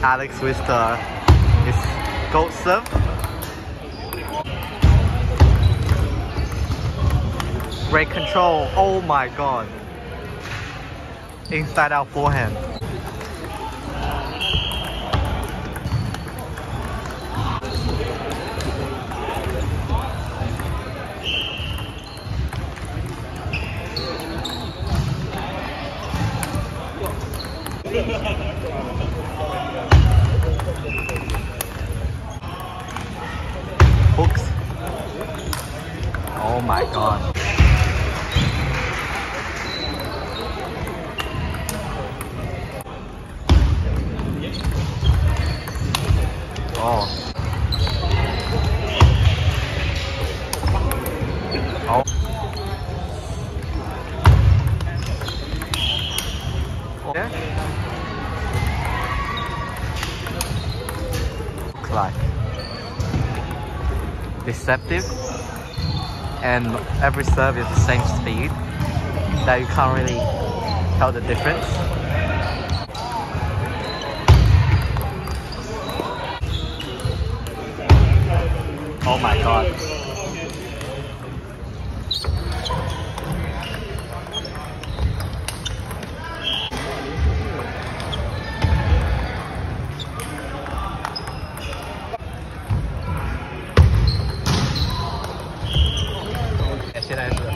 Alex with his gold serve. Great control. Oh my god. Inside out forehand. Hooks. Oh my god. Oh. Oh. Yeah. Looks like deceptive, and every serve is the same speed that you can't really tell the difference. Oh my god.现在是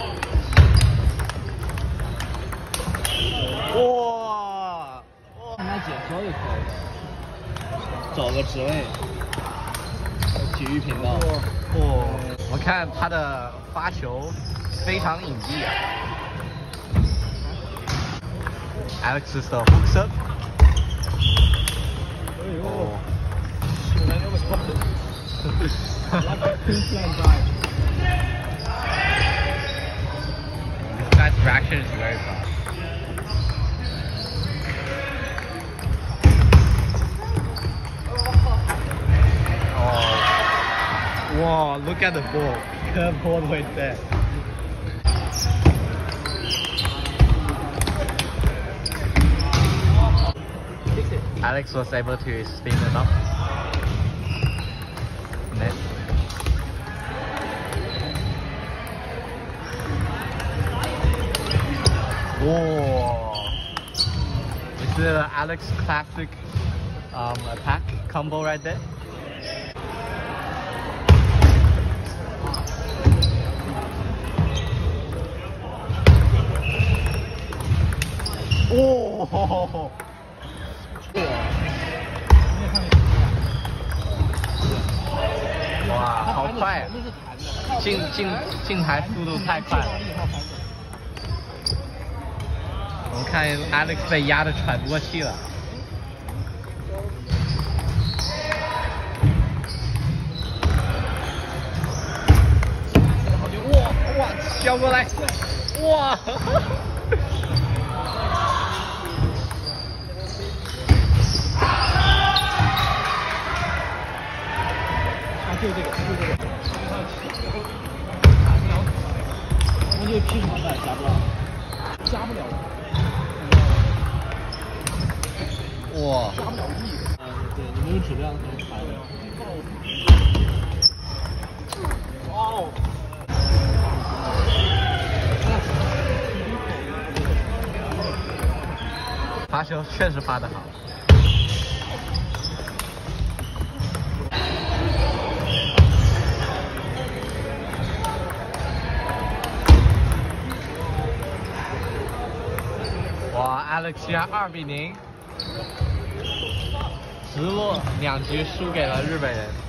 哇， 让他解说就可以，找个职位。体育频道。 我看他的发球非常隐蔽啊。Alex 的 hook serve。哦。This guy's reaction is very fast. Wow, look at the ball. Curve all the way there. Alex was able to spin it up. Net. Whoa. This is Alex classic attack combo right there. Oh! 哇，好快！进台速度太快了。我们看 Alex 被压得喘不过气了。哇，削过来！哇！就这个，我就拼长带加不了，加不了。哇！加不了亿。对，你没有质量可以排的。哦。发球确实发得好。哇 ，Alex 居然2-0，直落2局输给了日本人。